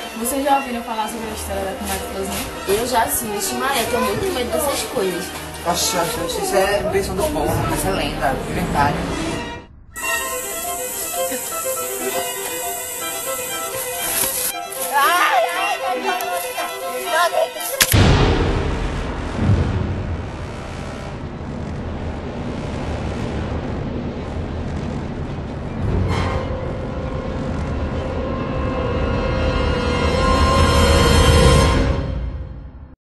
Vocês já ouviram falar sobre a história da comadre Flozinha? Eu já sim, vixe Maria, tenho muito medo dessas coisas. Nossa, isso é invenção do povo, isso é lenda, inventário. Ai, ai, ai, ai, ai, ai, ai, ai, ai, ai, ai, ai, ai, ai, ai, ai, ai, ai, ai, ai,